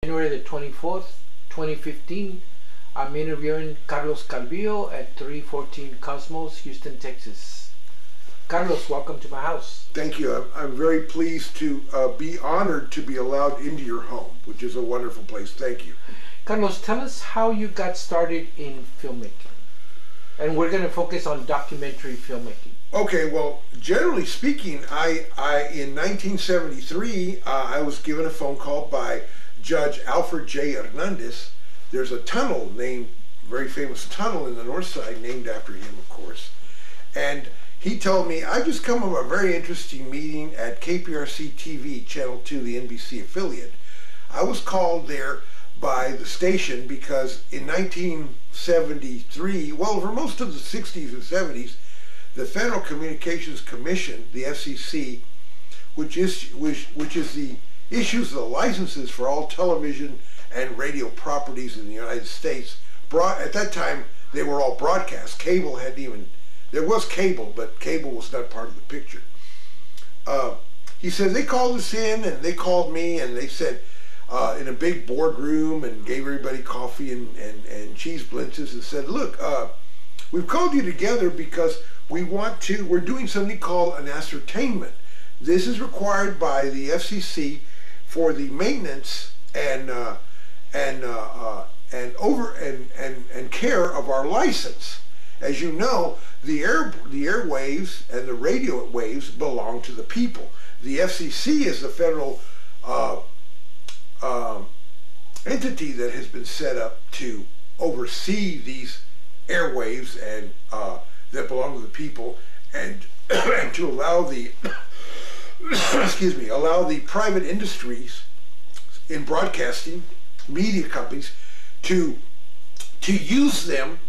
January the 24th, 2015. I'm interviewing Carlos Calvillo at 314 Cosmos, Houston, Texas. Carlos, welcome to my house. Thank you. I'm very pleased to be honored to be allowed into your home, which is a wonderful place. Thank you. Carlos, tell us how you got started in filmmaking. And we're going to focus on documentary filmmaking. Okay, well, generally speaking, in 1973, I was given a phone call by Judge Alfred J. Hernandez. There's a tunnel very famous tunnel in the north side named after him, of course. And he told me, I've just come from a very interesting meeting at KPRC TV, Channel 2, the NBC affiliate. I was called there by the station because in 1973, well, for most of the 60s and 70s, the Federal Communications Commission, the FCC, which is the issues the licenses for all television and radio properties in the United States, at that time they were all broadcast. Cable hadn't even, there was cable, but cable was not part of the picture. He said they called us in, and they called me, and they said in a big boardroom, and gave everybody coffee and cheese blintzes, and said, look, we've called you together because we're doing something called an ascertainment. This is required by the FCC for the maintenance and care of our license. As you know, the airwaves and the radio waves belong to the people. The FCC is the federal entity that has been set up to oversee these airwaves and that belong to the people, and to allow the allow the private industries in broadcasting, media companies, to use them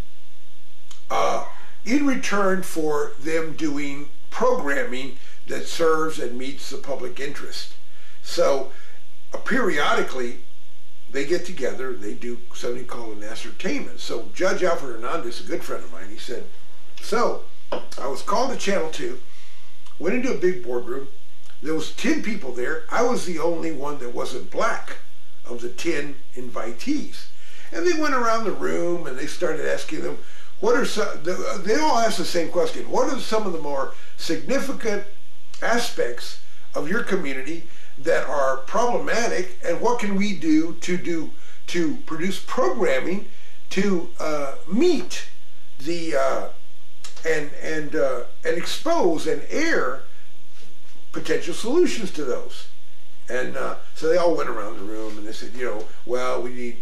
in return for them doing programming that serves and meets the public interest. So periodically they get together, they do something called an ascertainment. So Judge Alfred Hernandez, a good friend of mine, he said, so I was called to Channel 2, went into a big boardroom. There was 10 people there. I was the only one that wasn't black of the 10 invitees. And they went around the room and they started asking them, they all asked the same question: what are some of the more significant aspects of your community that are problematic, and what can we do to produce programming to meet the and expose and air potential solutions to those? And so they all went around the room and they said, well, we need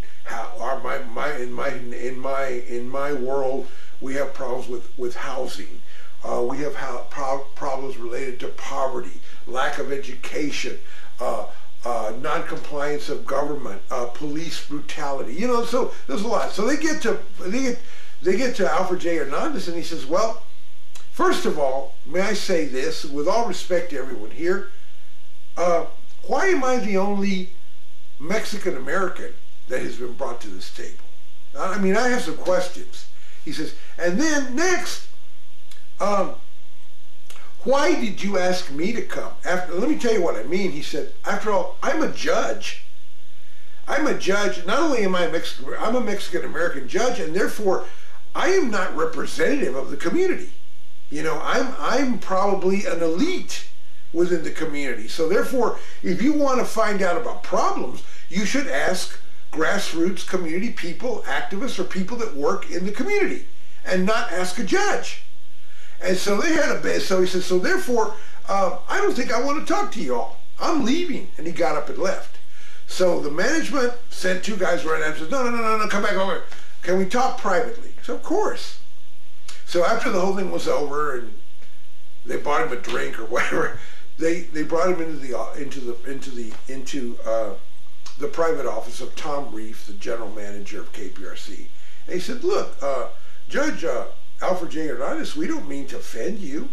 in my world we have problems with housing. We have problems related to poverty, lack of education, non-compliance of government, police brutality. So there's a lot. So they get to Alfred J. Hernandez, and he says, well, first of all, may I say this with all respect to everyone here, why am I the only Mexican American that has been brought to this table? I mean, I have some questions. He says, and then next, why did you ask me to come? Let me tell you what I mean. He said, after all, I'm a judge. I'm a judge. Not only am I a Mexican, I'm a Mexican American judge, and therefore I am not representative of the community. I'm probably an elite within the community. So therefore, if you want to find out about problems, you should ask grassroots community people, activists, or people that work in the community, and not ask a judge. And so they had so he said, so therefore, I don't think I want to talk to you all. I'm leaving. And he got up and left. So the management sent 2 guys right after and said, no, come back over. Can we talk privately? So of course. So after the whole thing was over and they bought him a drink or whatever, they brought him into the private office of Tom Reef, the general manager of KPRC. And he said, look, Judge Alfred J. Hernandez, we don't mean to offend you.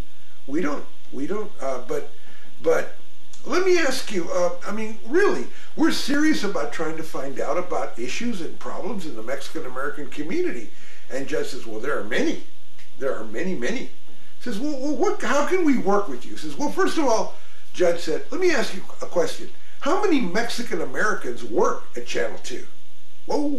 But let me ask you, I mean, really, we're serious about trying to find out about issues and problems in the Mexican-American community. And Judge says, well, there are many. There are many, many. He says, well, how can we work with you? He says, well, first of all, Judge said, let me ask you a question. how many Mexican Americans work at Channel 2? Whoa.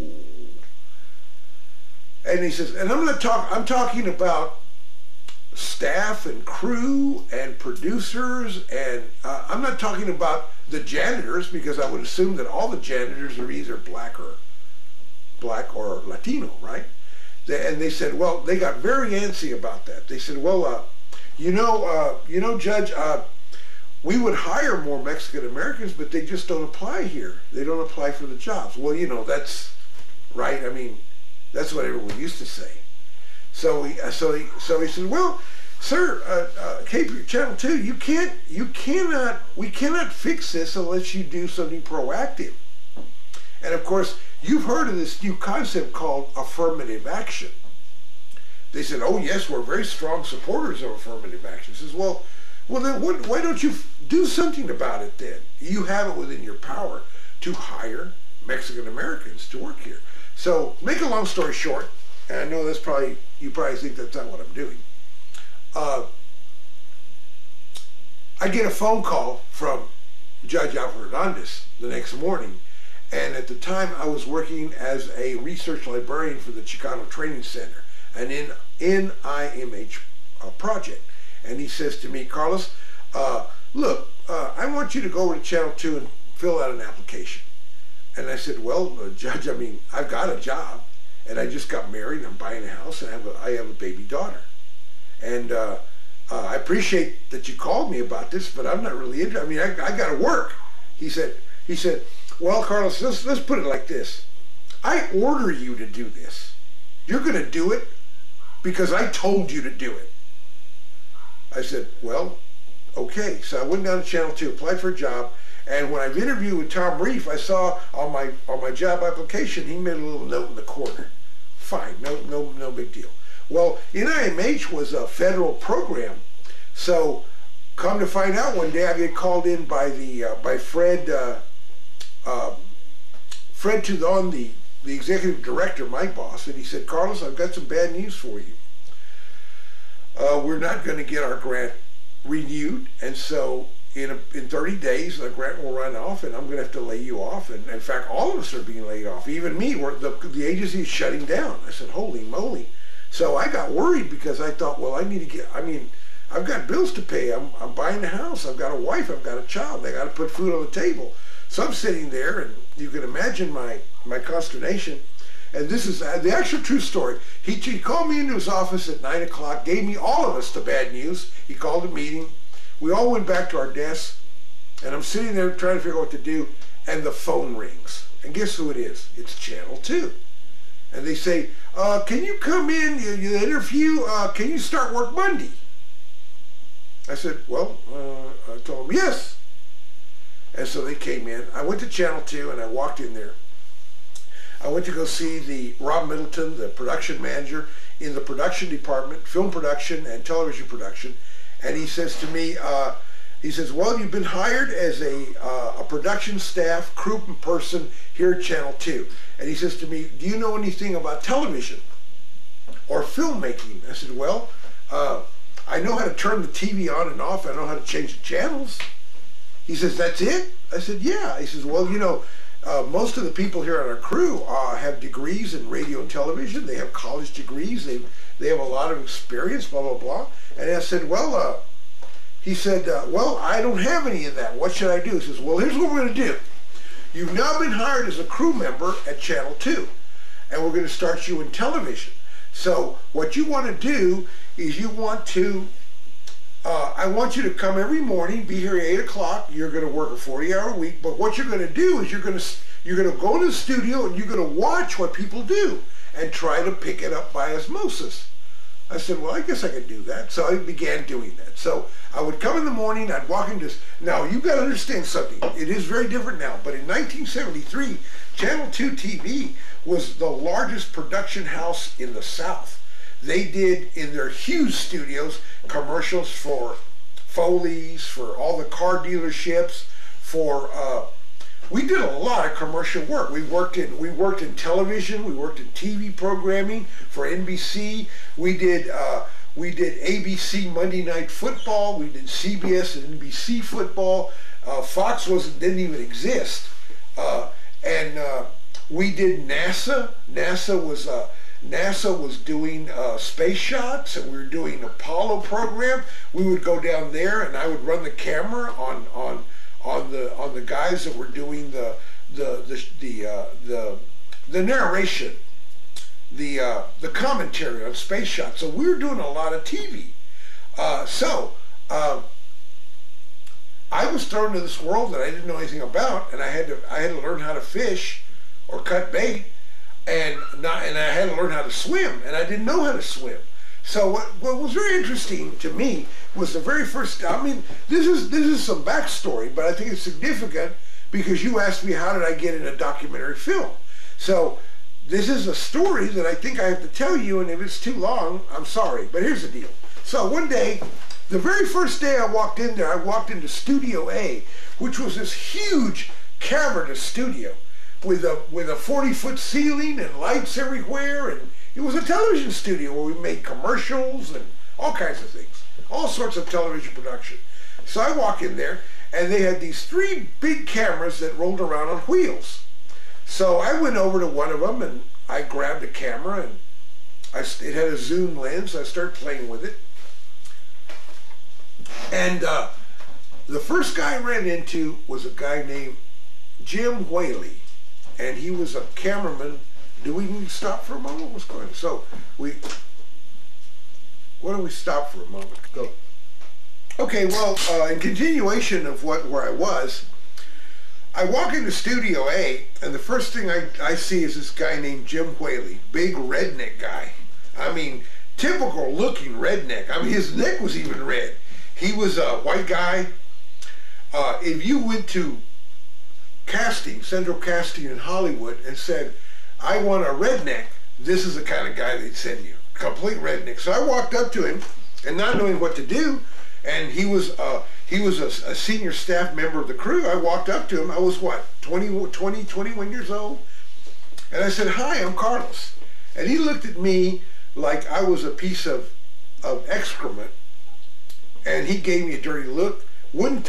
And he says, and I'm talking about staff and crew and producers, and I'm not talking about the janitors, because I would assume that all the janitors are either black or Latino, right? And they said, well, they got very antsy about that. They said, well, you know, Judge, we would hire more Mexican Americans, but they just don't apply here. They don't apply for the jobs. Well, you know, that's right. I mean, that's what everyone used to say. So he said, well, sir, Channel 2, we cannot fix this unless you do something proactive. And of course, you've heard of this new concept called affirmative action. They said, oh yes, we're very strong supporters of affirmative action. He says, well then why don't you do something about it then? You have it within your power to hire Mexican Americans to work here. So, make a long story short, and I know you probably think that's not what I'm doing. I get a phone call from Judge Alfred Hernandez the next morning, and at the time I was working as a research librarian for the Chicano Training Center, an NIMH project. And he says to me, Carlos, look, I want you to go over to Channel 2 and fill out an application. And I said, well, Judge, I mean, I've got a job, and I just got married, and I'm buying a house, and I have a baby daughter. And I appreciate that you called me about this, but I'm not really interested. I mean, I got to work. He said, well, Carlos, let's put it like this. I order you to do this. You're going to do it because I told you to do it. I said, well, okay. So I went down to Channel 2, applied for a job, and when I've interviewed with Tom Reef, I saw on my job application, he made a little note in the corner. Fine, no big deal. Well, NIMH was a federal program, so come to find out, one day I get called in by Fred Tudon, the executive director, my boss, and he said, Carlos, I've got some bad news for you. We're not going to get our grant renewed, and so in 30 days the grant will run off, and I'm going to have to lay you off. And in fact, all of us are being laid off, even me. The agency is shutting down. I said, holy moly. So I got worried, because I thought, well, I've got bills to pay. I'm buying a house. I've got a wife. I've got a child. I got to put food on the table. So I'm sitting there, and you can imagine my consternation. And this is the actual true story. He called me into his office at 9 o'clock, gave me, all of us, the bad news. He called a meeting. We all went back to our desks, and I'm sitting there trying to figure out what to do, and the phone rings. And guess who it is? It's Channel 2. And they say, can you come in, you interview, can you start work Monday? I said, well, I told them, yes. And so they came in. I went to Channel 2, and I walked in there. I went to go see Rob Middleton, the production manager in the production department, film production and television production. And he says to me, he says, well, you've been hired as a production staff, crew person here at Channel 2. And he says to me, do you know anything about television or filmmaking? I said, well, I know how to turn the TV on and off. I know how to change the channels. He says, that's it? I said, yeah. He says, well, you know, most of the people here on our crew have degrees in radio and television. They have college degrees. They have a lot of experience, blah, blah, blah. And I said, well, well, I don't have any of that. What should I do? He says, well, here's what we're going to do. You've now been hired as a crew member at Channel 2, and we're going to start you in television. So what you want to do is you want to, I want you to come every morning, be here at 8 o'clock. You're going to work a 40-hour week, but what you're going to do is you're going to go to the studio and you're going to watch what people do and try to pick it up by osmosis. I said, well, I guess I could do that. So I began doing that. So I would come in the morning, I'd walk into this. Now, you've got to understand something. It is very different now, but in 1973, Channel 2 TV was the largest production house in the South. They did, in their huge studios, commercials for Foley's, for all the car dealerships, for we did a lot of commercial work. We worked in television, we worked in TV programming for NBC. We did ABC Monday Night Football. We did CBS and NBC football. Fox didn't even exist. And we did NASA. NASA was doing space shots, and we were doing an Apollo program. We would go down there, and I would run the camera on the guys that were doing the narration, the commentary on space shots. So we were doing a lot of TV. I was thrown into this world that I didn't know anything about, and I had to learn how to fish or cut bait, and I had to learn how to swim, and I didn't know how to swim. So what was very interesting to me was the very first. I mean, this is some backstory, but I think it's significant because you asked me how did I get in a documentary film. So this is a story that I think I have to tell you, and if it's too long, I'm sorry. But here's the deal. So one day, the very first day I walked in there, I walked into Studio A, which was this huge cavernous studio with a 40-foot ceiling and lights everywhere, and it was a television studio where we made commercials and all kinds of things, all sorts of television production. So I walk in there, and they had these 3 big cameras that rolled around on wheels. So I went over to one of them, and I grabbed a camera, and it had a zoom lens. I started playing with it. And the first guy I ran into was a guy named Jim Whaley, and he was a cameraman. Do we need to stop for a moment? What's going on? So why don't we stop for a moment? Go. Okay, well, in continuation of where I was, I walk into Studio A, and the first thing I see is this guy named Jim Whaley, big redneck guy. I mean, typical looking redneck. I mean, his neck was even red. He was a white guy. If you went to casting, Central Casting in Hollywood, and said, I want a redneck, this is the kind of guy they'd send you. Complete redneck. So I walked up to him, and not knowing what to do, and he was a senior staff member of the crew. I walked up to him. I was what, 21 years old? And I said, hi, I'm Carlos. And he looked at me like I was a piece of excrement, and he gave me a dirty look. Wouldn't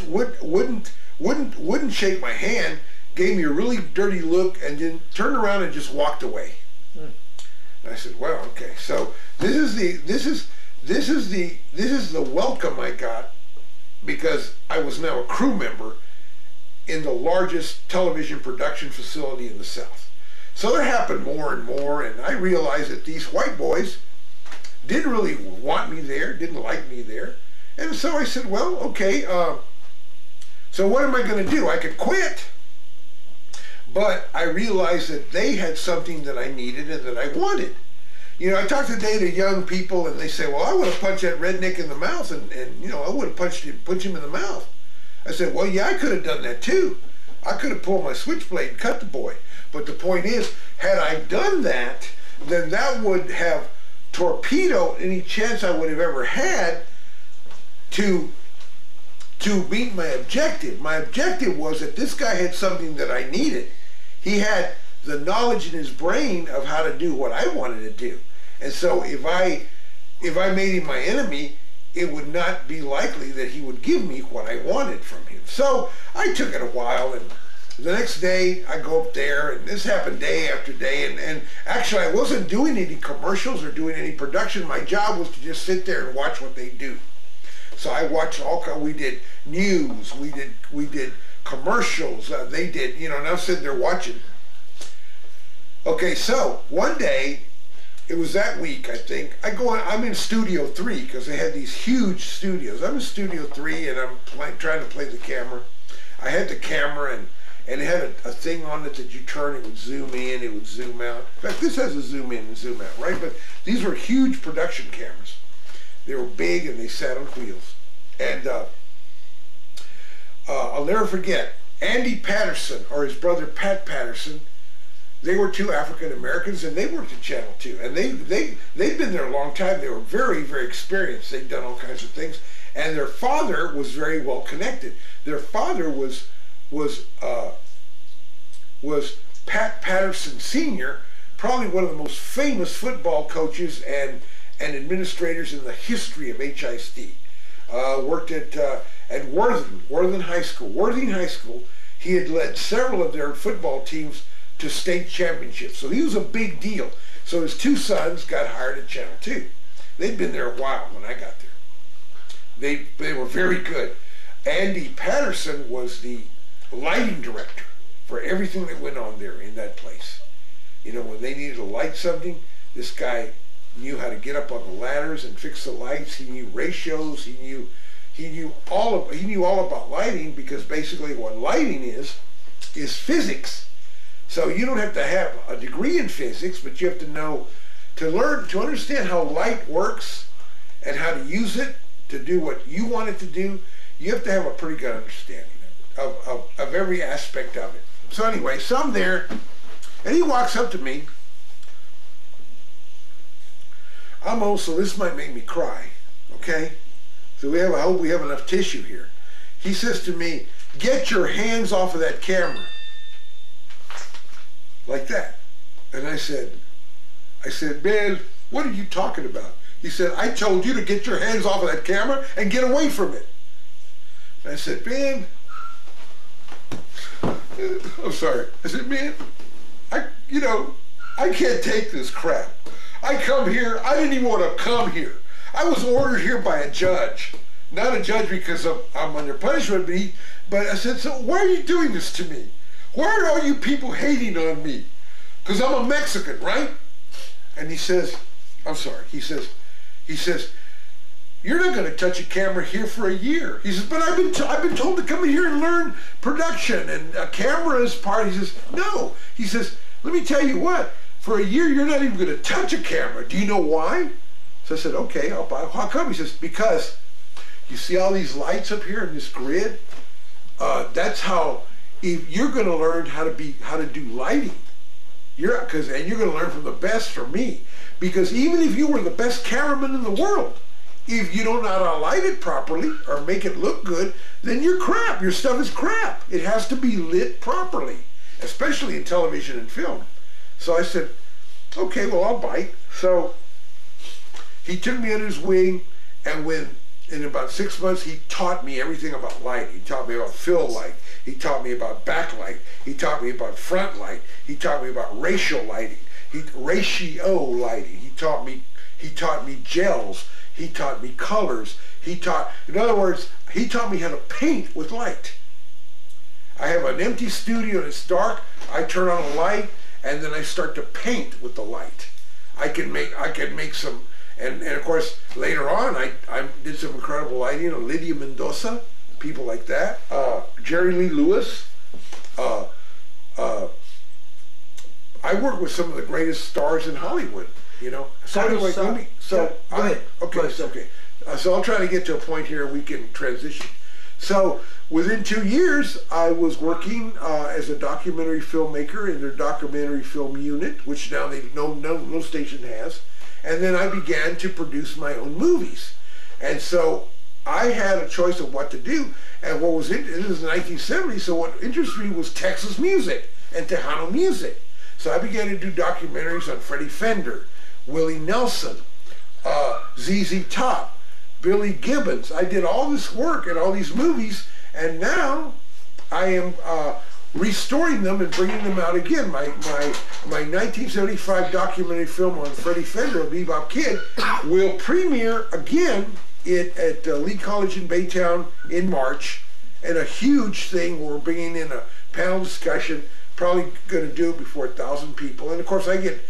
shake my hand, gave me a really dirty look, and then turned around and just walked away. And I said, well, okay. So this is the welcome I got, because I was now a crew member in the largest television production facility in the South. So that happened more and more, and I realized that these white boys didn't really want me there, didn't like me there. And so I said, well, okay, so what am I going to do? I could quit. But I realized that they had something that I needed and that I wanted. You know, I talk today to young people, and they say, well, I would have punched that redneck in the mouth, and you know, I would have punched him in the mouth. I said, well, yeah, I could have done that too. I could have pulled my switchblade and cut the boy. But the point is, had I done that, then that would have torpedoed any chance I would have ever had to meet my objective. My objective was that this guy had something that I needed. He had the knowledge in his brain of how to do what I wanted to do. And so if I made him my enemy, it would not be likely that he would give me what I wanted from him. So I took it a while, and the next day I go up there, and this happened day after day, and actually I wasn't doing any commercials or doing any production. My job was to just sit there and watch what they do. So I watched we did news, we did commercials, they did, you know, and I'm sitting there watching. Okay, so one day, it was that week, I think, I'm in Studio 3, because they had these huge studios. I'm in Studio 3, and I'm trying to play the camera. I had the camera, and it had a thing on it that you turn, it would zoom in, it would zoom out. In fact, this has a zoom in and zoom out, right? But these were huge production cameras. They were big, and they sat on wheels. And I'll never forget, Andy Patterson, or his brother Pat Patterson, they were 2 African Americans, and they worked at Channel 2. And they'd been there a long time. They were very, very experienced. They'd done all kinds of things. And their father was very well connected. Their father was Pat Patterson Sr., probably one of the most famous football coaches and administrators in the history of HISD. Worked at at Worthing High School. Worthing High School, he had led several of their football teams to state championships. So he was a big deal. So his two sons got hired at Channel 2. They'd been there a while when I got there. They were very good. Andy Patterson was the lighting director for everything that went on there in that place. You know, when they needed to light something, this guy knew how to get up on the ladders and fix the lights. He knew ratios. He knew all about lighting, because basically what lighting is physics. So you don't have to have a degree in physics, but you have to know, to understand how light works and how to use it to do what you want it to do. You have to have a pretty good understanding of every aspect of it. So anyway, so I'm there, and he walks up to me. I'm old, so this might make me cry, okay? So I hope we have enough tissue here. He says to me, "Get your hands off of that camera." Like that. And I said, "Man, what are you talking about?" He said, "I told you to get your hands off of that camera and get away from it." And I said, "Man," I'm sorry. I said, "Man, I can't take this crap. I come here, I didn't even want to come here. I was ordered here by a judge. Not a judge because I'm under punishment, but I said, so why are you doing this to me? Why are all you people hating on me? Because I'm a Mexican, right?" And he says, I'm sorry, he says, "You're not going to touch a camera here for a year." He says, "But I've been told to come in here and learn production, and a camera is part." He says, "No." He says, "Let me tell you what, for a year you're not even going to touch a camera. Do you know why?" So I said, "Okay, I'll buy." "How come?" He says, "Because you see all these lights up here in this grid? That's how, if you're going to learn how to do lighting. And you're going to learn from the best, from me. Because even if you were the best cameraman in the world, if you don't know how to light it properly or make it look good, then you're crap. Your stuff is crap. It has to be lit properly, especially in television and film." So I said, "Okay, well, I'll bite." So he took me under his wing, and in about 6 months, he taught me everything about light. He taught me about fill light. He taught me about backlight. He taught me about front light. He taught me about ratio lighting. Ratio lighting. He taught me gels. He taught me colors. In other words, he taught me how to paint with light. I have an empty studio and it's dark. I turn on a light, and then I start to paint with the light. I can make some, and of course later on I did some incredible lighting on Lydia Mendoza, people like that, Jerry Lee Lewis. I work with some of the greatest stars in Hollywood, you know. So anyway, go ahead. Okay. So I'll try to get to a point here we can transition. So within 2 years, I was working as a documentary filmmaker in their documentary film unit, which now no station has. And then I began to produce my own movies. And so I had a choice of what to do. And what was this is 1970, so what interested me was Texas music and Tejano music. So I began to do documentaries on Freddie Fender, Willie Nelson, ZZ Top, Billy Gibbons. I did all this work and all these movies, and now I am restoring them and bringing them out again. My 1975 documentary film on Freddie Fender, Bebop Kid, will premiere again at Lee College in Baytown in March, and a huge thing where we're bringing in a panel discussion. Probably going to do it before 1,000 people, and of course I get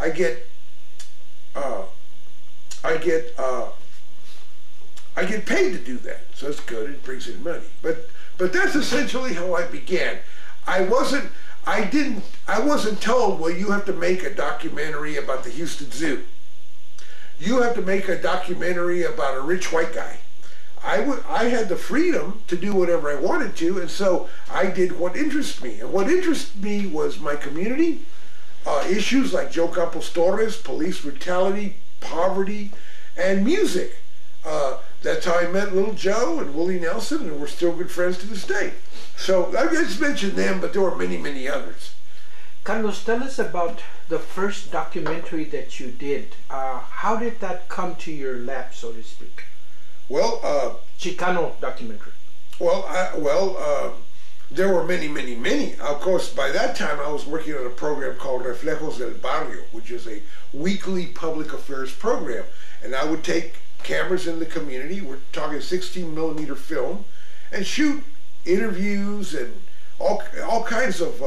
paid to do that, so it's good. It brings in money. But that's essentially how I began. I wasn't told, well, you have to make a documentary about the Houston Zoo. You have to make a documentary about a rich white guy. I had the freedom to do whatever I wanted to, and so I did what interested me. And what interested me was my community, issues like Joe Campos Torres, police brutality, poverty, and music. That's how I met Little Joe and Willie Nelson, and we're still good friends to this day. So I just mentioned them, but there were many, many others. Carlos, tell us about the first documentary that you did. How did that come to your lap, so to speak? Well, Chicano documentary. There were many, many, many. Of course, by that time I was working on a program called Reflejos del Barrio, which is a weekly public affairs program. And I would take cameras in the community, we're talking 16 millimeter film, and shoot interviews and all kinds of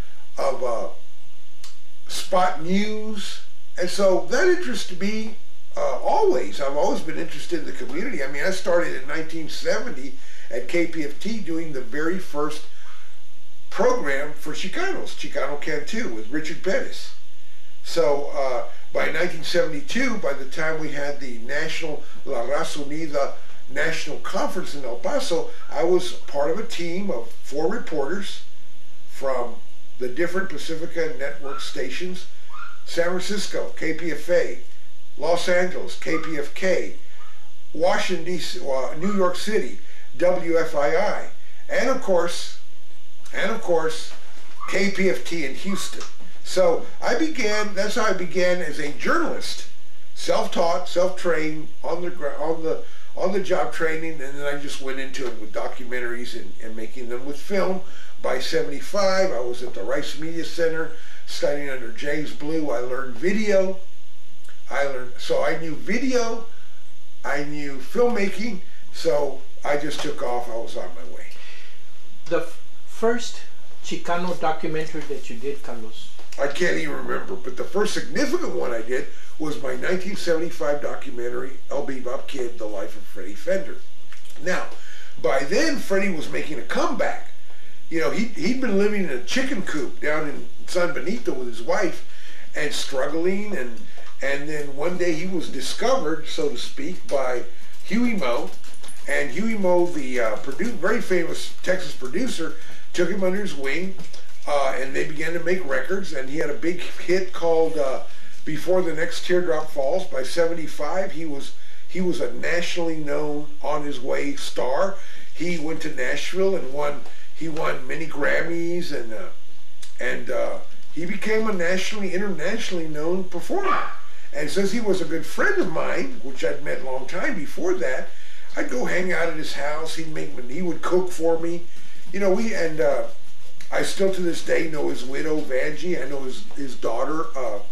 spot news. And so that interested me always. I've always been interested in the community. I mean, I started in 1970 at KPFT doing the very first program for Chicanos, Chicano Cantu, with Richard Pettis. So by 1972, by the time we had the National La Raza Unida National Conference in El Paso, I was part of a team of 4 reporters from the different Pacifica Network stations: San Francisco, KPFA; Los Angeles, KPFK; Washington, D.C., New York City, WFII, and of course, KPFT in Houston. So that's how I began as a journalist, self-taught, self-trained, on the job training, and then I just went into it with documentaries and making them with film. By 75, I was at the Rice Media Center studying under James Blue. I learned video. So I knew video, I knew filmmaking, so I just took off. I was on my way. The first Chicano documentary that you did, Carlos? I can't even remember, but the first significant one I did was my 1975 documentary, El Bebop Kid, The Life of Freddie Fender. Now, by then, Freddie was making a comeback. You know, he'd been living in a chicken coop down in San Benito with his wife and struggling, and then one day he was discovered, so to speak, by Huey Moe, and Huey Moe, the very famous Texas producer, took him under his wing, and they began to make records, and he had a big hit called Before the Next Teardrop Falls. By 75, he was a nationally known, on his way star. He went to Nashville and won many Grammys, and he became a internationally known performer. And since he was a good friend of mine, which I'd met a long time before that, I'd go hang out at his house. He would cook for me. You know, I still to this day know his widow, Vanjie. I know his daughter,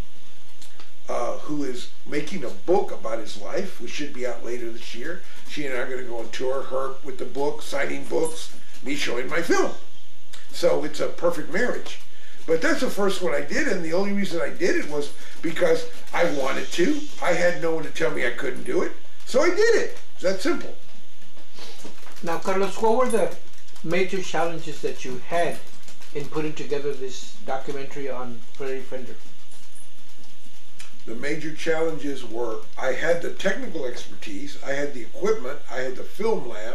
who is making a book about his life, which should be out later this year. She and I are going to go on tour, her with the book, signing books, me showing my film. So it's a perfect marriage. But that's the first one I did, and the only reason I did it was because I wanted to. I had no one to tell me I couldn't do it, so I did it. It's that simple. Now, Carlos, what were the major challenges that you had in putting together this documentary on Freddie Fender? The major challenges were, I had the technical expertise, I had the equipment, I had the film lab.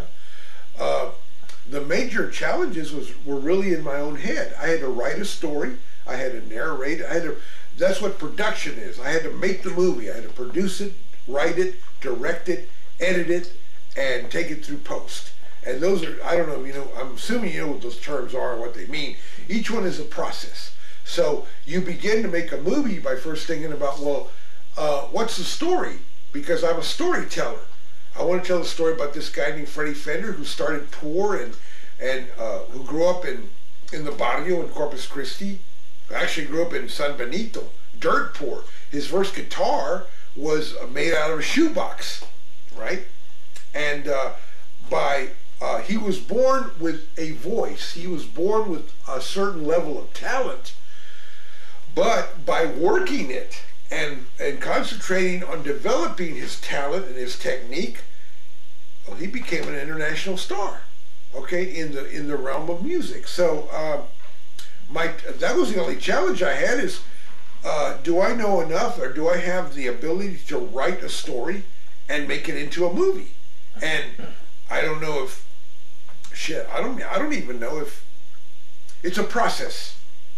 The major challenges were really in my own head. I had to write a story, I had to narrate it, that's what production is. I had to make the movie, I had to produce it, write it, direct it, edit it, and take it through post. And those are, I don't know, you know, I'm assuming you know what those terms are and what they mean. Each one is a process. So you begin to make a movie by first thinking about, well, what's the story? Because I'm a storyteller. I want to tell the story about this guy named Freddie Fender who started poor and who grew up in the barrio in Corpus Christi. Actually grew up in San Benito, dirt poor. His first guitar was made out of a shoebox, right? And he was born with a voice. He was born with a certain level of talent. But by working it and concentrating on developing his talent and his technique, well, he became an international star, okay, in the realm of music. So that was the only challenge I had is, do I know enough, or do I have the ability to write a story and make it into a movie? And I don't know if, I don't even know if, it's a process.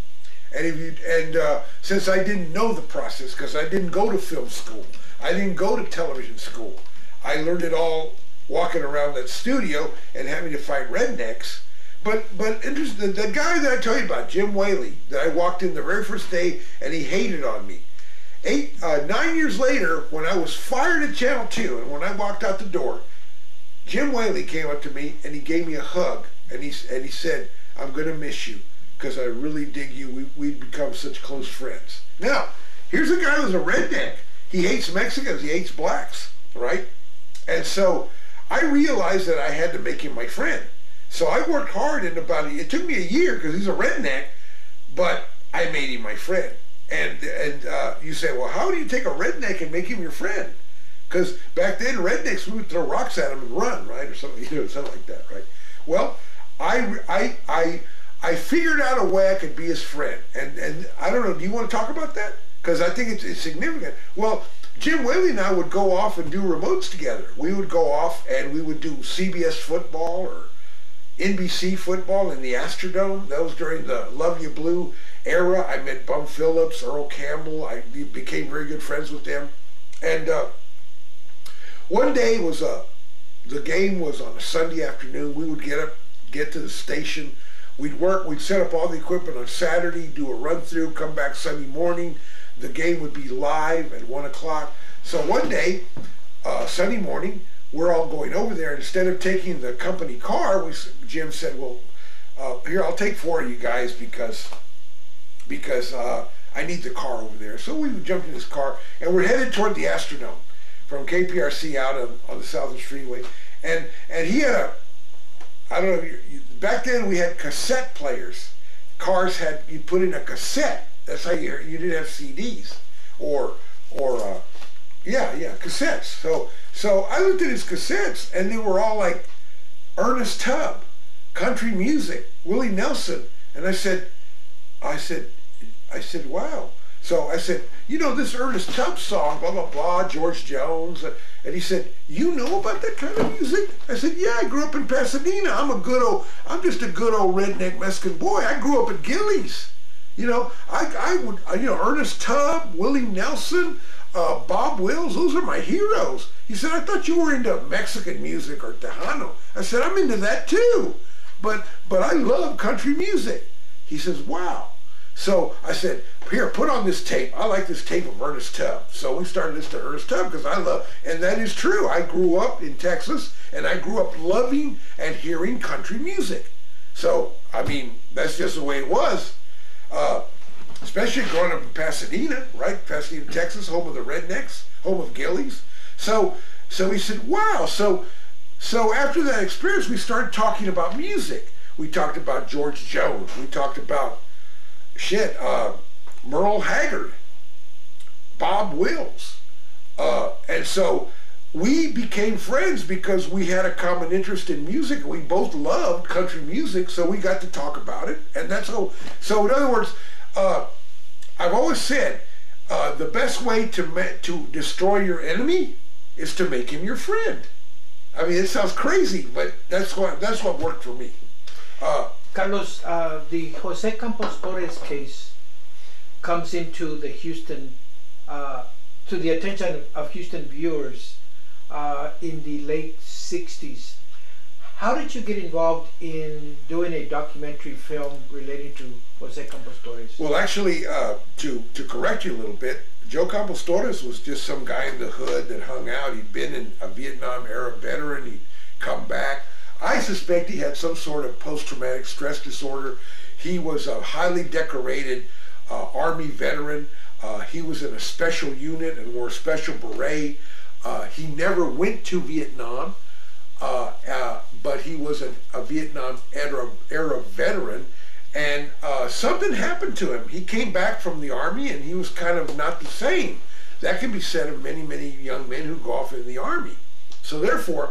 And since I didn't know the process, because I didn't go to film school, I didn't go to television school, I learned it all walking around that studio and having to fight rednecks. But interesting, the guy that I told you about, Jim Whaley, that I walked in the very first day and he hated on me. 9 years later, when I was fired at Channel 2, and when I walked out the door, Jim Whaley came up to me and he gave me a hug and he said, "I'm going to miss you because I really dig you. We'd become such close friends." Now, here's a guy who's a redneck. He hates Mexicans. He hates blacks, right? And so I realized that I had to make him my friend. So I worked hard and it took me a year because he's a redneck, but I made him my friend. And you say, well, how do you take a redneck and make him your friend? Because back then, rednecks, we would throw rocks at him and run, right? Or something, something like that, right? Well, I figured out a way I could be his friend. And I don't know, do you want to talk about that? Because I think it's significant. Well, Jim Whaley and I would go off and do remotes together. We would go off and we would do CBS football or NBC football in the Astrodome. That was during the Love You Blue era. I met Bum Phillips, Earl Campbell. I became very good friends with them. And one day was the game was on a Sunday afternoon. We would get to the station. We'd set up all the equipment on Saturday, do a run through, come back Sunday morning. The game would be live at 1 o'clock. So one day, Sunday morning, we're all going over there. Instead of taking the company car, Jim said, well, here, I'll take 4 of you guys because I need the car over there. So we jumped in his car, and we're headed toward the Astrodome from KPRC out on the Southern Freeway. And he had I don't know, back then we had cassette players. Cars you put in a cassette. That's how you didn't have CDs or cassettes. So I looked at his cassettes and they were all like Ernest Tubb, country music, Willie Nelson, and I said, wow. So I said, this Ernest Tubb song, blah, blah, blah, George Jones. And he said, you know about that kind of music? I said, yeah, I grew up in Pasadena. I'm just a good old redneck Mexican boy. I grew up at Gilley's. Ernest Tubb, Willie Nelson, Bob Wills, those are my heroes. He said, I thought you were into Mexican music or Tejano. I said, I'm into that too. But I love country music. He says, wow. So I said, here, put on this tape. I like this tape of Ernest Tubb. So we started listening to Ernest Tubb because and that is true. I grew up in Texas and I grew up loving and hearing country music. So, I mean, that's just the way it was. Especially growing up in Pasadena, right? Pasadena, Texas, home of the rednecks, home of Gilley's. So he said, wow. So after that experience, we started talking about music. We talked about George Jones. We talked about Merle Haggard, Bob Wills. And so we became friends because we had a common interest in music. We both loved country music, so we got to talk about it. And that's how, so in other words, I've always said, the best way to destroy your enemy is to make him your friend. I mean, it sounds crazy, but that's what worked for me. Carlos, the Jose Campos Torres case comes into the to the attention of Houston viewers in the late 60s. How did you get involved in doing a documentary film relating to Jose Campos Torres? Well, actually, to correct you a little bit, Joe Campos Torres was just some guy in the hood that hung out. He'd been a Vietnam-era veteran. He'd come back. I suspect he had some sort of post-traumatic stress disorder. He was a highly decorated Army veteran. He was in a special unit and wore a special beret. He never went to Vietnam, but he was a Vietnam era veteran. And something happened to him. He came back from the Army and he was kind of not the same. That can be said of many, many young men who go off in the Army. So therefore,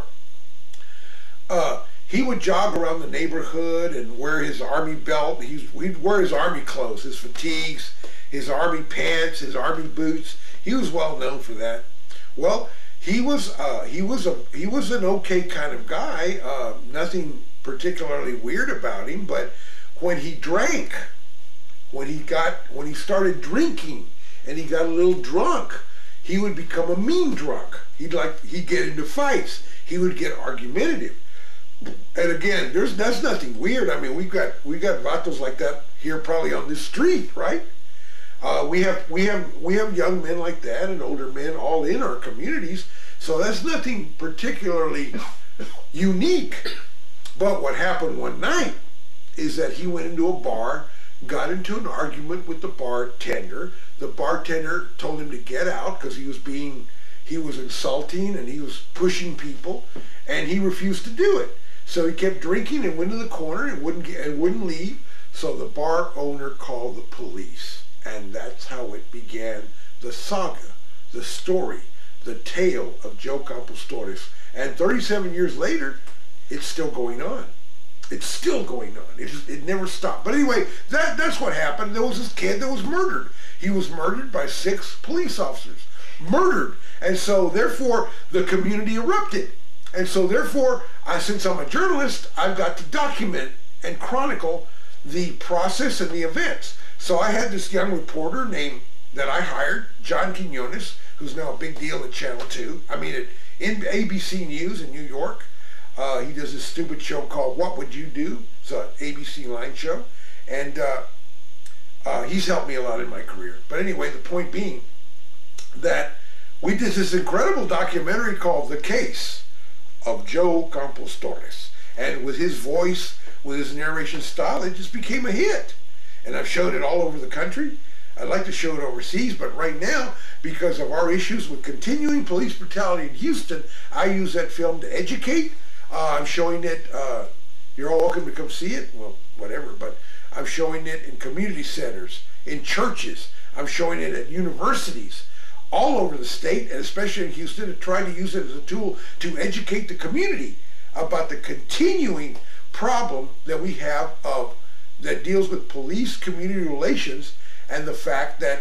he would jog around the neighborhood and wear his Army belt. He'd wear his Army clothes, his fatigues, his Army pants, his Army boots. He was well known for that. Well, he was an okay kind of guy. Nothing particularly weird about him, but when he drank, when he started drinking and he got a little drunk, he would become a mean drunk. He'd get into fights. He would get argumentative. And again, that's nothing weird. I mean, we got vatos like that here probably on this street, right? We have young men like that and older men all in our communities. So that's nothing particularly unique. But what happened one night is that he went into a bar, got into an argument with the bartender. The bartender told him to get out because he was insulting and he was pushing people, and he refused to do it. So he kept drinking and went to the corner and wouldn't leave. So the bar owner called the police, and that's how it began. The saga, the story, the tale of Joe Campos Torres. And 37 years later, it's still going on. It's still going on. It never stopped. But anyway, that's what happened. There was this kid that was murdered. He was murdered by 6 police officers. Murdered. And so, therefore, the community erupted. And so, therefore, since I'm a journalist, I've got to document and chronicle the process and the events. So I had this young reporter that I hired, John Quinones, who's now a big deal at Channel 2. I mean, in ABC News in New York. He does this stupid show called What Would You Do? It's an ABC line show. And he's helped me a lot in my career. But anyway, the point being that we did this incredible documentary called The Case of Joe Campos Torres. And with his voice, with his narration style, it just became a hit. And I've showed it all over the country. I'd like to show it overseas, but right now, because of our issues with continuing police brutality in Houston, I use that film to educate. I'm showing it, you're all welcome to come see it, well, whatever, but I'm showing it in community centers, in churches. I'm showing it at universities all over the state, and especially in Houston, and trying to use it as a tool to educate the community about the continuing problem that we have that deals with police-community relations, and the fact that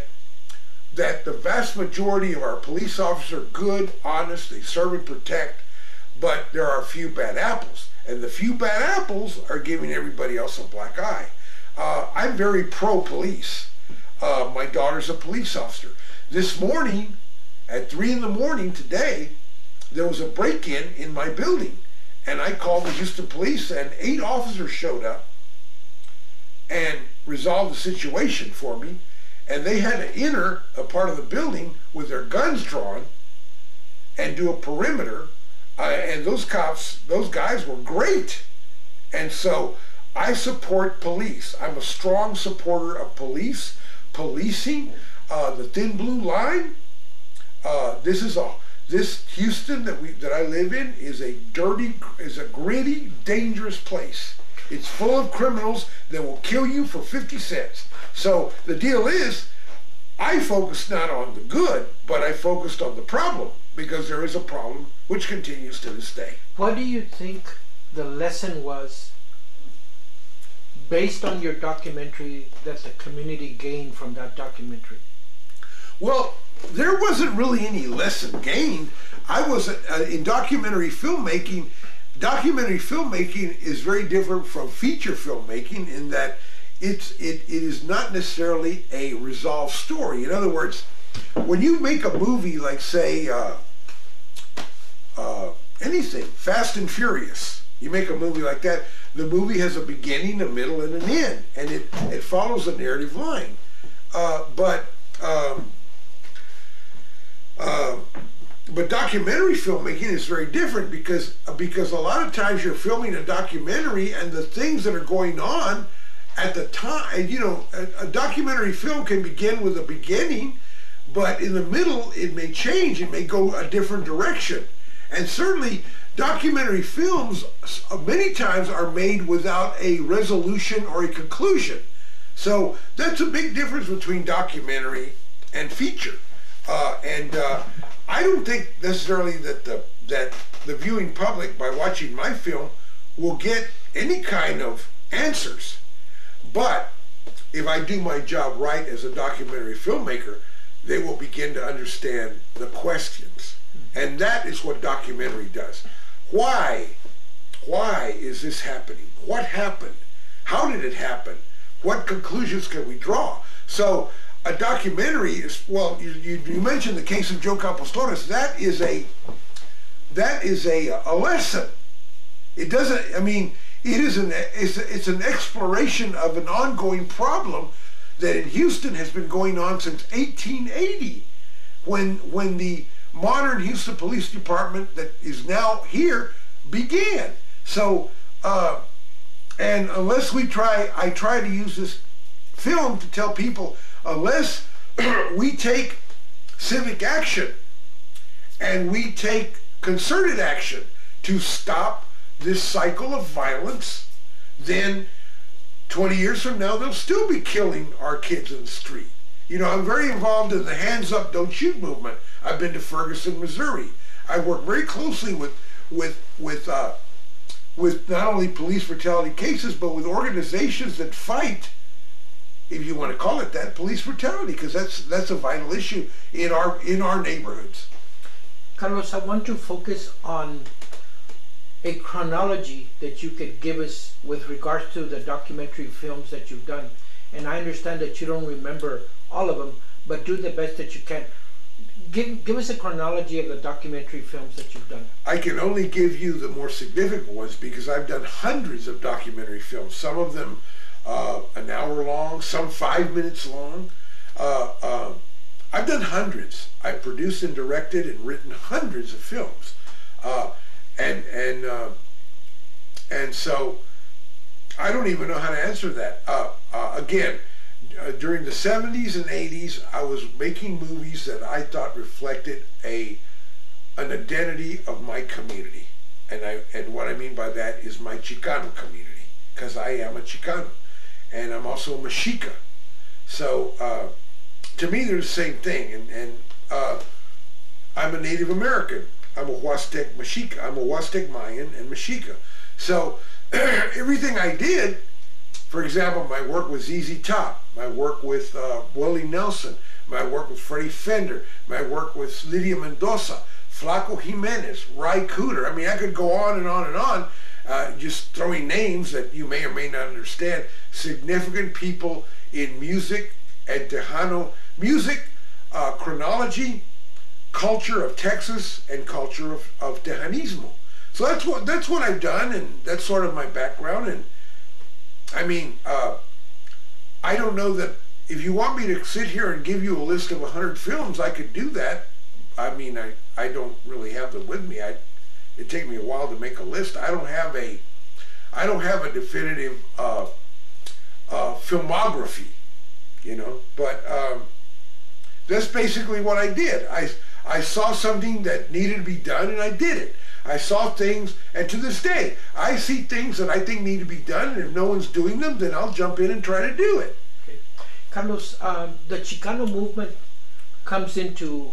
the vast majority of our police officers are good, honest, they serve and protect, but there are a few bad apples, and the few bad apples are giving everybody else a black eye. I'm very pro-police. My daughter's a police officer. This morning, at 3 in the morning today, there was a break-in in my building, and I called the Houston police, and 8 officers showed up and resolved the situation for me, and they had to enter a part of the building with their guns drawn and do a perimeter. And those guys were great. And so I support police. I'm a strong supporter of policing, the Thin Blue Line. This Houston that I live in is a gritty, dangerous place. It's full of criminals that will kill you for 50 cents. So the deal is, I focused not on the good, but I focused on the problem, because there is a problem which continues to this day. What do you think the lesson was, based on your documentary, that the community gained from that documentary? Well, there wasn't really any lesson gained. I was in documentary filmmaking. Documentary filmmaking is very different from feature filmmaking in that it is not necessarily a resolved story. In other words, when you make a movie like, say, anything, Fast and Furious, you make a movie like that, the movie has a beginning, a middle, and an end, and it follows a narrative line. But documentary filmmaking is very different because a lot of times you're filming a documentary and the things that are going on at the time, you know, a documentary film can begin with a beginning, but in the middle it may change, it may go a different direction. And certainly documentary films many times are made without a resolution or a conclusion. So that's a big difference between documentary and feature. I don't think necessarily that the viewing public, by watching my film, will get any kind of answers. But if I do my job right as a documentary filmmaker, they will begin to understand the questions. And that is what documentary does. Why? Why is this happening? What happened? How did it happen? What conclusions can we draw? So a documentary is, well, you mentioned the case of Joe Campos Torres. That is a lesson. It doesn't, I mean, it's an exploration of an ongoing problem that in Houston has been going on since 1880, when the modern Houston Police Department that is now here began. So, and unless I try to use this film to tell people, unless we take civic action and we take concerted action to stop this cycle of violence, then 20 years from now, they'll still be killing our kids in the street. You know, I'm very involved in the Hands Up, Don't Shoot movement. I've been to Ferguson, Missouri. I work very closely with not only police brutality cases, but with organizations that fight, if you want to call it that, police brutality, because that's a vital issue in our neighborhoods. Carlos, I want to focus on a chronology that you could give us with regards to the documentary films that you've done. And I understand that you don't remember all of them, but do the best that you can. Give us a chronology of the documentary films that you've done. I can only give you the more significant ones because I've done hundreds of documentary films, some of them an hour long, some 5 minutes long. I've done hundreds. I've produced and directed and written hundreds of films. And so I don't even know how to answer that. Again, during the 70s and 80s, I was making movies that I thought reflected an identity of my community. And what I mean by that is my Chicano community, because I am a Chicano. And I'm also a Mexica. So to me, they're the same thing. And I'm a Native American. I'm a Huastec Mexica. I'm a Huastec Mayan and Mexica. So everything I did, for example, my work with ZZ Top, my work with Willie Nelson, my work with Freddie Fender, my work with Lydia Mendoza, Flaco Jimenez, Ry Cooder. I mean, I could go on and on and on, just throwing names that you may or may not understand. Significant people in music and Tejano music, chronology, culture of Texas, and culture of Tejanismo. So that's what I've done, and that's sort of my background. And I mean, I don't know that if you want me to sit here and give you a list of 100 films, I could do that. I mean, I don't really have them with me. It'd take me a while to make a list. I don't have a definitive filmography, you know. But that's basically what I did. I saw something that needed to be done, and I did it. I saw things, and to this day, I see things that I think need to be done, and if no one's doing them, then I'll jump in and try to do it. Okay. Carlos, the Chicano movement comes into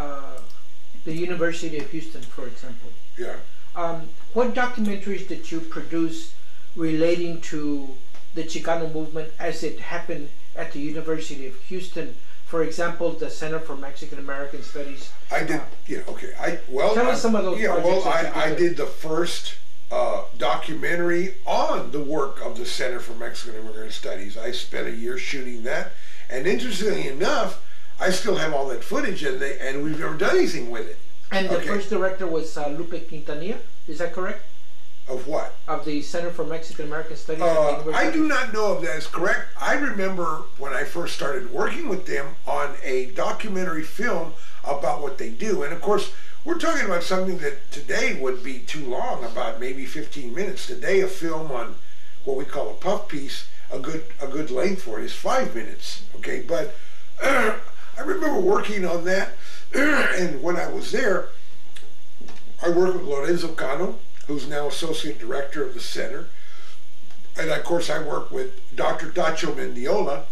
the University of Houston, for example. Yeah. What documentaries did you produce relating to the Chicano movement as it happened at the University of Houston? For example, the Center for Mexican American Studies. I did, yeah, okay. Tell us some of those projects. Well, I did the first documentary on the work of the Center for Mexican American Studies. I spent a year shooting that, and interestingly enough, I still have all that footage, and we've never done anything with it. And the first director was Lupe Quintanilla, is that correct? Of what? Of the Center for Mexican American Studies at the University. I do not know if that is correct. I remember when I first started working with them on a documentary film about what they do. And of course, we're talking about something that today would be too long, about maybe 15 minutes. Today, a film on what we call a puff piece, a good length for it is 5 minutes. Okay, but I remember working on that, and when I was there, I worked with Lorenzo Cano, who's now Associate Director of the Center. And of course I work with Dr. Dacho Mendiola.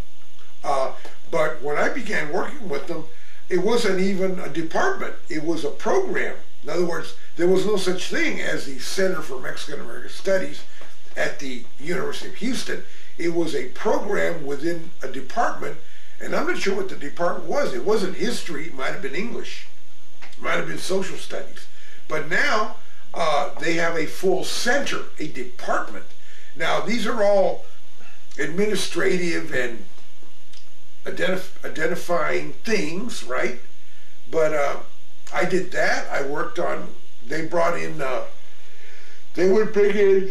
But when I began working with them, it wasn't even a department, it was a program. In other words, there was no such thing as the Center for Mexican American Studies at the University of Houston. It was a program within a department, and I'm not sure what the department was. It wasn't history, it might have been English, it might have been social studies. But now, they have a full center, a department. Now, these are all administrative and identifying things, right? But I did that. I worked on, they brought in, they would bring in,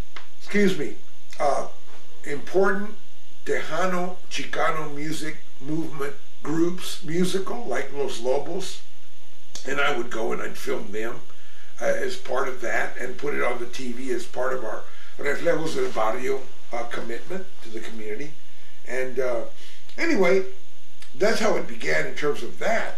important Tejano, Chicano music movement groups, musical, like Los Lobos, and I would go and I'd film them. as part of that and put it on the TV as part of our Reflejos del Barrio commitment to the community. And anyway, that's how it began in terms of that.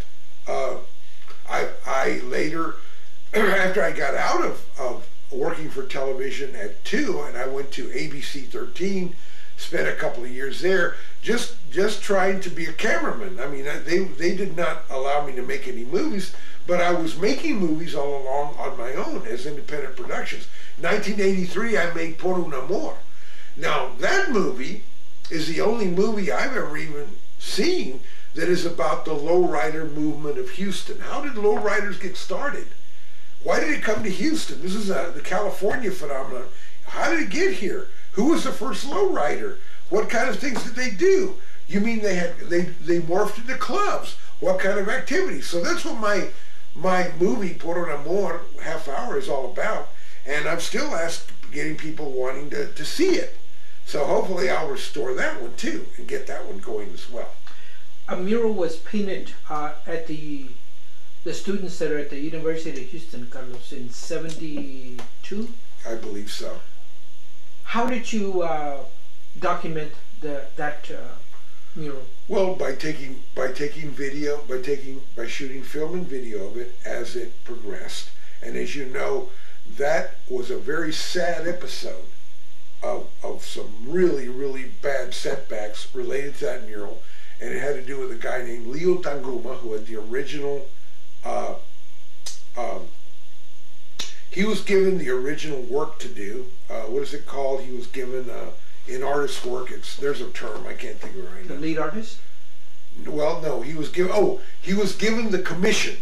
I later, after I got out of working for television at 2, and I went to ABC 13, spent a couple of years there, just trying to be a cameraman. I mean, they did not allow me to make any movies, but I was making movies all along on my own as independent productions. 1983, I made Por un Amor. Now, that movie is the only movie I've ever even seen that is about the lowrider movement of Houston. How did lowriders get started? Why did it come to Houston? This is the California phenomenon. How did it get here? Who was the first lowrider? What kind of things did they do? You mean they morphed into clubs? What kind of activities? So that's what my movie Por un Amor half hour is all about, and I'm still getting people wanting to see it. So hopefully I'll restore that one too and get that one going as well. A mural was painted at the Student Center at the University of Houston, Carlos, in '72. I believe so. How did you document that mural? Well, by shooting film and video of it as it progressed. And as you know, that was a very sad episode of some really, really bad setbacks related to that mural. And it had to do with a guy named Leo Tanguma, who had the original, he was given the original work to do. What is it called? He was given, in artist work, there's a term, I can't think of it right now. The lead artist? Well, no, he was given the commission.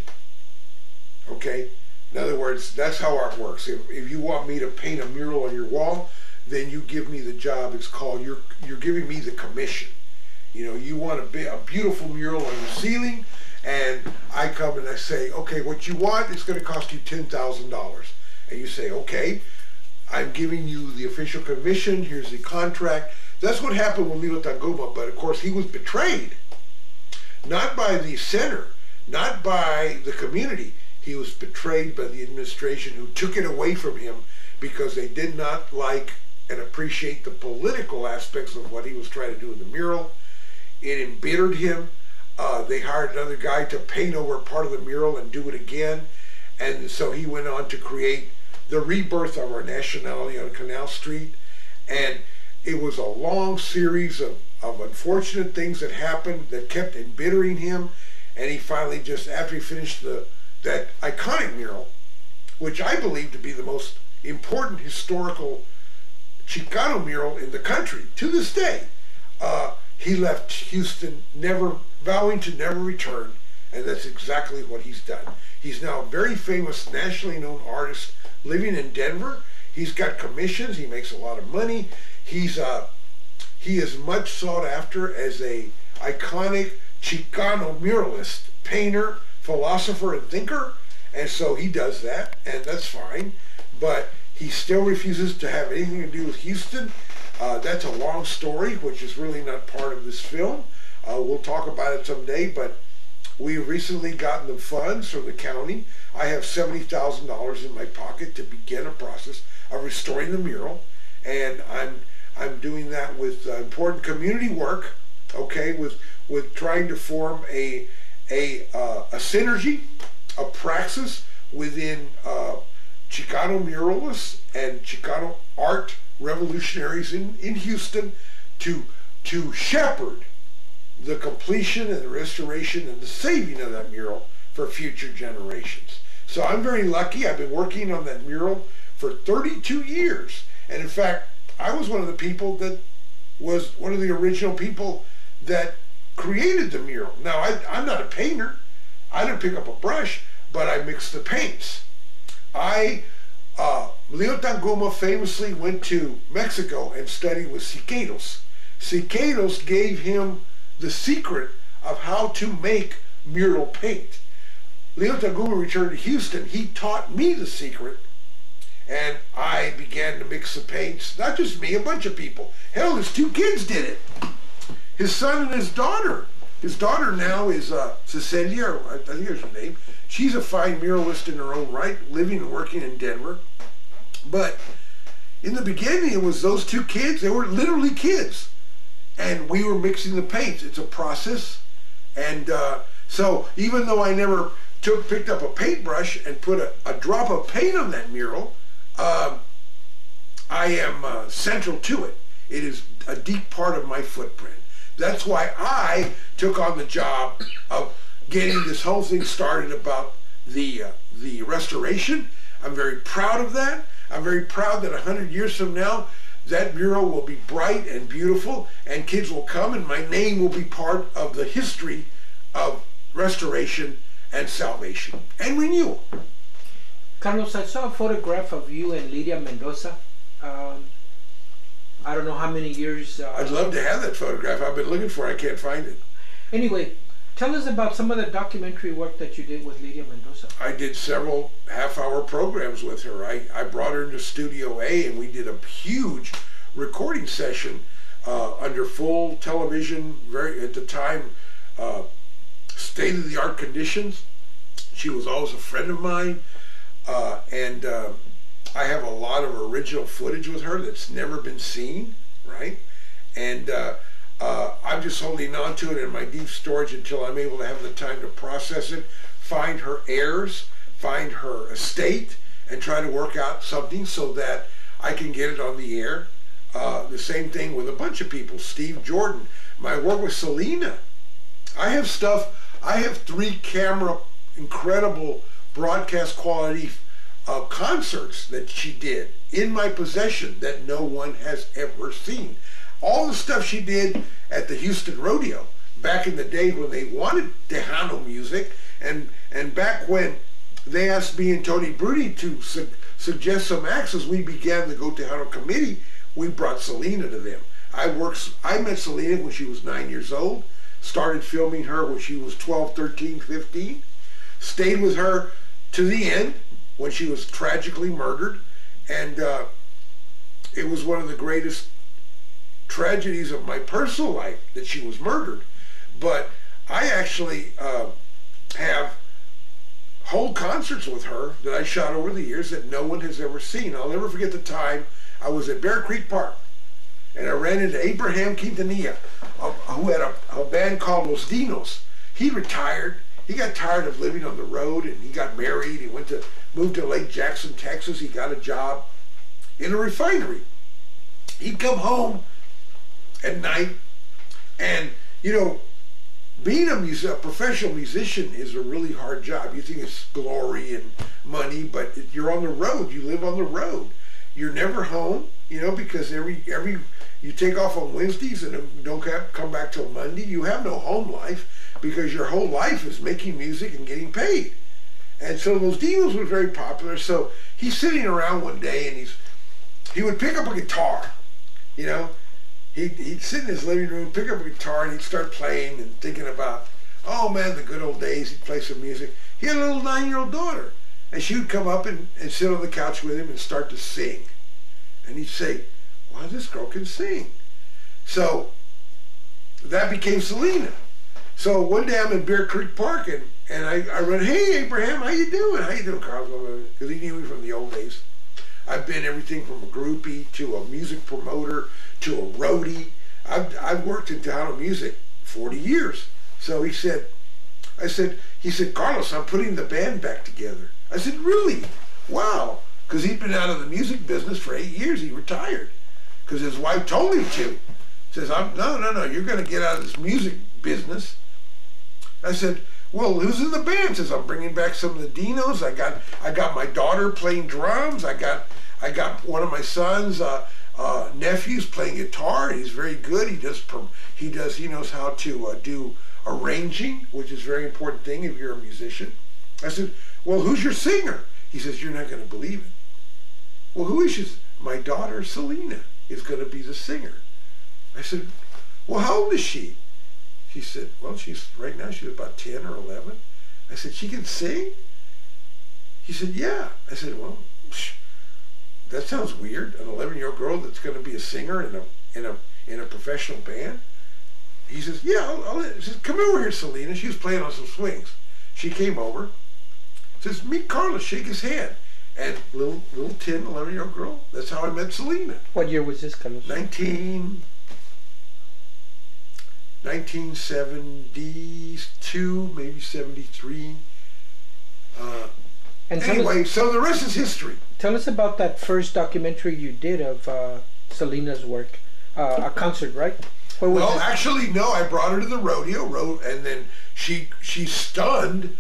Okay? In other words, that's how art works. If you want me to paint a mural on your wall, then you give me the job. It's called, you're giving me the commission. You know, you want a beautiful mural on your ceiling, and I come and I say, okay, what you want is going to cost you $10,000. And you say, okay, I'm giving you the official commission, here's the contract. That's what happened with Leo Tanguma, but of course he was betrayed. Not by the center, not by the community. He was betrayed by the administration, who took it away from him because they did not like and appreciate the political aspects of what he was trying to do in the mural. It embittered him. They hired another guy to paint over part of the mural and do it again. And so he went on to create the rebirth of our nationality on Canal Street. And it was a long series of unfortunate things that happened that kept embittering him. And he finally, just after he finished that iconic mural, which I believe to be the most important historical Chicano mural in the country to this day, he left Houston vowing to never return, and that's exactly what he's done. He's now a very famous, nationally known artist living in Denver. He's got commissions, he makes a lot of money. He is much sought after as a iconic Chicano muralist, painter, philosopher, and thinker, and so he does that, and that's fine, but he still refuses to have anything to do with Houston. That's a long story, which is really not part of this film. We'll talk about it someday, but we've recently gotten the funds from the county. I have $70,000 in my pocket to begin a process of restoring the mural, and I'm doing that with important community work, okay, with trying to form a synergy, a praxis within Chicano muralists and Chicano art revolutionaries in Houston to shepherd the completion and the restoration and the saving of that mural for future generations. So I'm very lucky. I've been working on that mural for 32 years. And in fact, I was one of the people that was one of the original people that created the mural. Now, I'm not a painter. I didn't pick up a brush, but I mixed the paints. Leo Tanguma famously went to Mexico and studied with Siqueiros. Siqueiros gave him the secret of how to make mural paint. Leo Tanguma returned to Houston. He taught me the secret, and I began to mix the paints. Not just me, a bunch of people. Hell, his 2 kids did it. His son and his daughter His daughter now is Cecilia, or I think that's her name. She's a fine muralist in her own right, living and working in Denver. But in the beginning, it was those two kids. They were literally kids. And we were mixing the paints. It's a process. And so even though I never picked up a paintbrush and put a drop of paint on that mural, I am central to it. It is a deep part of my footprint. That's why I took on the job of getting this whole thing started about the restoration. I'm very proud of that. I'm very proud that 100 years from now, that mural will be bright and beautiful, and kids will come, and my name will be part of the history of restoration and salvation and renewal. Carlos, I saw a photograph of you and Lydia Mendoza. I don't know how many years. I'd love to have that photograph. I've been looking for it. I can't find it. Anyway, tell us about some of the documentary work that you did with Lydia Mendoza. I did several half-hour programs with her. I brought her into Studio A, and we did a huge recording session under full television, at the time, state-of-the-art conditions. She was always a friend of mine, and I have a lot of original footage with her that's never been seen, right? And I'm just holding on to it in my deep storage until I'm able to have the time to process it, find her heirs, find her estate, and try to work out something so that I can get it on the air. The same thing with a bunch of people. Steve Jordan, my work with Selena. I have 3-camera, incredible broadcast quality concerts that she did in my possession that no one has ever seen. All the stuff she did at the Houston Rodeo back in the day when they wanted Tejano music, and back when they asked me and Tony Bruni to suggest some acts as we began the Go Tejano committee, we brought Selena to them. I met Selena when she was 9 years old, started filming her when she was 12, 13, 15, stayed with her to the end when she was tragically murdered, and it was one of the greatest tragedies of my personal life that she was murdered. But I actually have whole concerts with her that I shot over the years that no one has ever seen. I'll never forget the time I was at Bear Creek Park, and I ran into Abraham Quintanilla, who had a band called Los Dinos. He retired. He got tired of living on the road, and he got married. He moved to Lake Jackson, Texas. He got a job in a refinery. He'd come home at night, and being a professional musician is a really hard job. You think it's glory and money, but you're on the road. You live on the road. You're never home, because you take off on Wednesdays and don't come back till Monday. You have no home life because your whole life is making music and getting paid. And so those Dinos were very popular. So he's sitting around one day, and he would pick up a guitar, He'd sit in his living room, pick up a guitar, and he'd start playing and thinking about, oh man, the good old days. He'd play some music. He had a little 9-year-old daughter, and she would come up and sit on the couch with him and start to sing. And he'd say, wow, this girl can sing. So that became Selena. So one day I'm in Bear Creek Park, and I run, hey Abraham, how you doing? How you doing, Carlos? Because he knew me from the old days. I've been everything from a groupie to a music promoter to a roadie. I've worked in Tejano music 40 years. So he said, Carlos, I'm putting the band back together. I said, really? Wow. Because he'd been out of the music business for 8 years. He retired because his wife told him to. Says, no, you're going to get out of this music business. I said, well, who's in the band? Says, I'm bringing back some of the Dinos. I got my daughter playing drums. I got one of my sons' nephews playing guitar. He's very good. He knows how to do arranging, which is a very important thing if you're a musician. I said, well, who's your singer? He says, you're not going to believe it. Well, who is she? My daughter, Selena, is going to be the singer. I said, well, how old is she? She said, well, right now she's about 10 or 11. I said, she can sing? He said, yeah. I said, well, that sounds weird. An 11-year-old girl that's going to be a singer in a professional band. he says, yeah, he says, come over here, Selena. She was playing on some swings. She came over, says, meet Carlos, shake his hand. And little 10, 11-year-old girl, that's how I met Selena. What year was this, Carlos? 1972, maybe 73. And anyway, so the rest is history. Tell us about that first documentary you did of Selena's work. A concert, right? Well, actually, no. I brought her to the rodeo, and then she stunned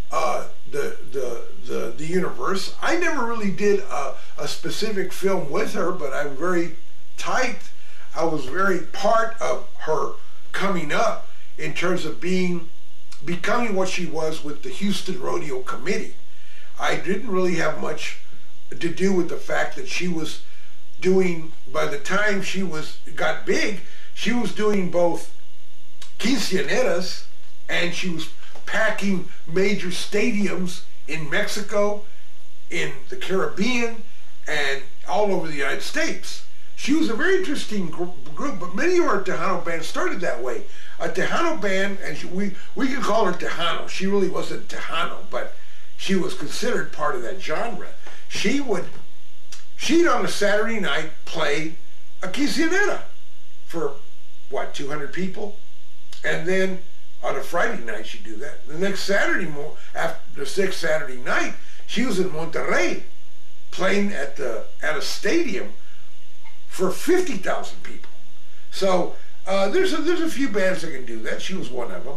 the universe. I never really did a specific film with her, but I'm very tight. I was very part of her coming up in terms of becoming what she was with the Houston Rodeo Committee. I didn't really have much to do with the fact that she was doing, by the time she got big, she was doing both quinceañeras and she was packing major stadiums in Mexico, in the Caribbean, and all over the United States. She was a very interesting group, but many of our Tejano bands started that way. A Tejano band, and we can call her Tejano. She really wasn't Tejano, but she was considered part of that genre. She'd on a Saturday night play a quinceañera for, what, 200 people? And then on a Friday night she'd do that. The next Saturday, after the sixth Saturday night, she was in Monterrey playing at a stadium for 50,000 people. So there's a few bands that can do that. She was one of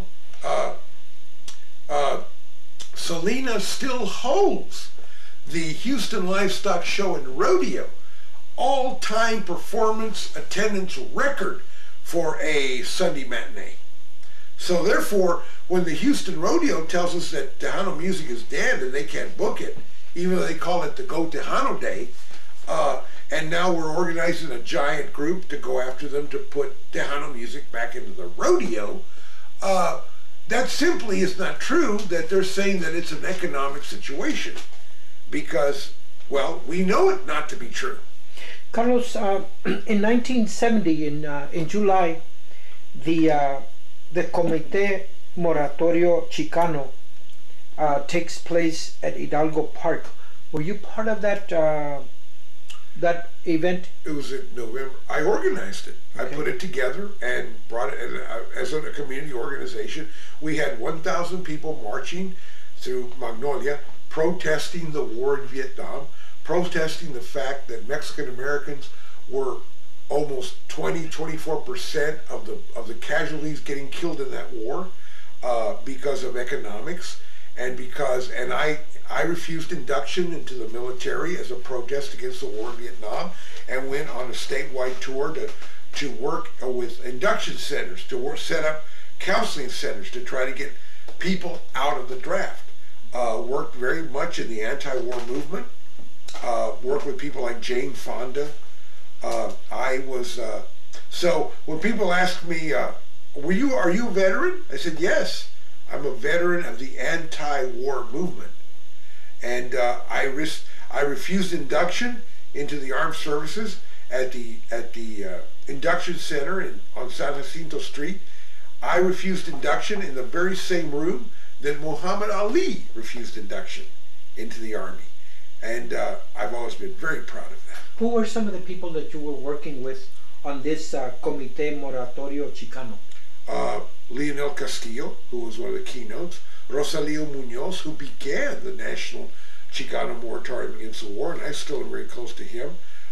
them. Selena still holds the Houston Livestock Show and Rodeo all-time performance attendance record for a Sunday matinee. So therefore, when the Houston Rodeo tells us that Tejano music is dead and they can't book it, even though they call it the Go Tejano Day, and now we're organizing a giant group to go after them to put Tejano music back into the rodeo, that simply is not true, that they're saying that it's an economic situation. Because, well, we know it not to be true. Carlos, in 1970, in July, the Comité Moratorio Chicano takes place at Hidalgo Park. Were you part of that event? It was in November. I organized it. Okay. I put it together and brought it as a community organization. We had 1,000 people marching through Magnolia, protesting the war in Vietnam, protesting the fact that Mexican Americans were almost 24% of the casualties getting killed in that war because of economics, and I refused induction into the military as a protest against the war in Vietnam, and went on a statewide tour to work with induction centers, to set up counseling centers to try to get people out of the draft. Worked very much in the anti-war movement. Worked with people like Jane Fonda. So when people ask me, are you a veteran? I said, yes, I'm a veteran of the anti-war movement. And I refused induction into the armed services at the induction center on San Jacinto Street. I refused induction in the very same room that Muhammad Ali refused induction into the Army. And I've always been very proud of that. Who were some of the people that you were working with on this Comité Moratorio Chicano? Leonel Castillo, who was one of the keynotes. Rosalio Munoz, who began the National Chicano Moratorium Against the War, and I still am very close to him.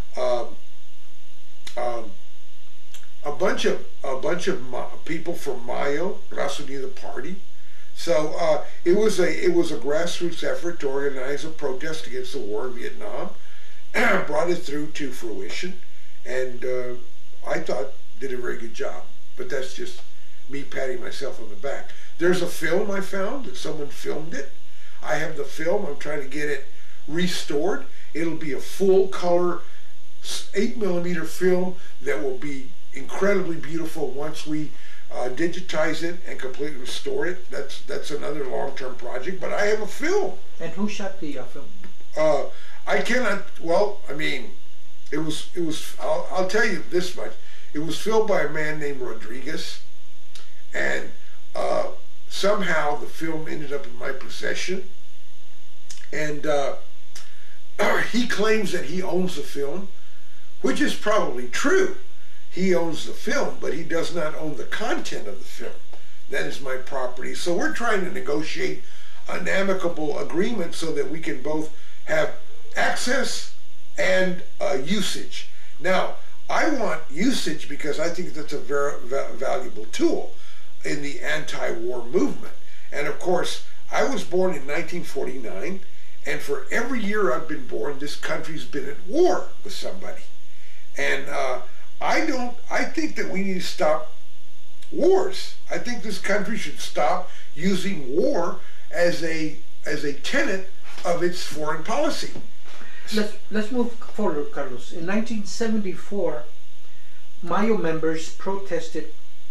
A bunch of people from Mayo, Raza Unida Party. So it was a grassroots effort to organize a protest against the war in Vietnam. Brought it through to fruition, and I thought did a very good job. But that's just me patting myself on the back. There's a film I found that someone filmed it. I have the film. I'm trying to get it restored. It'll be a full color 8mm film that will be incredibly beautiful once we digitize it and completely restore it. That's another long-term project, but I have a film. And who shot the film? I cannot, well, I mean, I'll tell you this much. It was filmed by a man named Rodriguez, and somehow the film ended up in my possession, and he claims that he owns the film, which is probably true. He owns the film, but he does not own the content of the film. That is my property. So we're trying to negotiate an amicable agreement so that we can both have access and usage. Now, I want usage because I think that's a very valuable tool in the anti-war movement. And of course, I was born in 1949, and for every year I've been born, this country's been at war with somebody. And I think that we need to stop wars. I think this country should stop using war as a tenet of its foreign policy. Let's move forward, Carlos. In 1974, Mayo members protested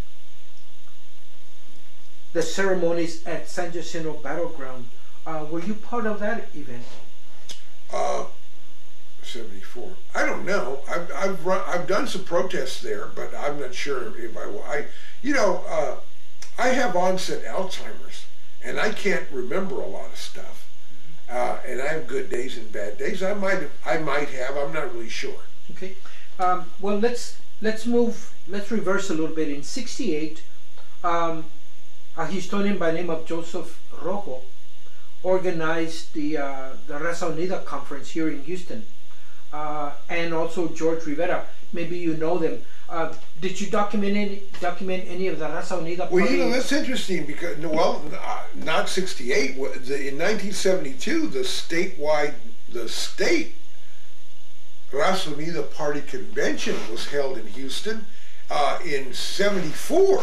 the ceremonies at San Jacinto Battleground. Were you part of that event? 74. I don't know. I've done some protests there, but I'm not sure if I will. I have onset Alzheimer's, and I can't remember a lot of stuff. And I have good days and bad days. I might have. I'm not really sure. Okay. Well, let's reverse a little bit. In '68, a historian by the name of Joseph Rojo organized the Raza Unida conference here in Houston, and also George Rivera. Maybe you know them. Did you document any of the Raza Unida? Well, that's interesting because, not 68. In 1972, the state Raza Unida Party convention was held in Houston. In 74,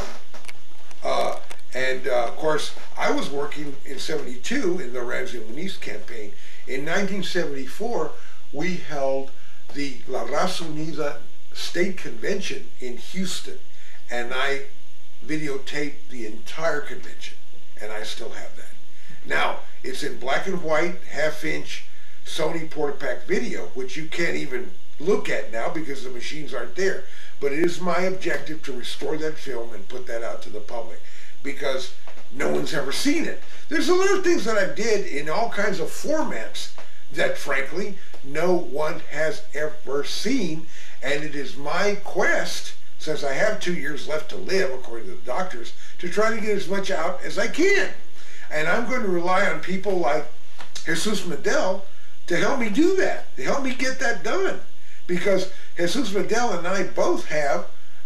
and of course, I was working in 72 in the Ramsey Muniz campaign. In 1974, we held the La Raza Unida State Convention in Houston, and I videotaped the entire convention, and I still have that. Now, it's in black and white, half-inch Sony Portapak video, which you can't even look at now because the machines aren't there. But it is my objective to restore that film and put that out to the public, because no one's ever seen it. There's a lot of things that I did in all kinds of formats that, frankly, no one has ever seen. And it is my quest, since I have 2 years left to live, according to the doctors, to try to get as much out as I can. And I'm going to rely on people like Jesus Medel to help me do that, to help me get that done. Because Jesus Medel and I both have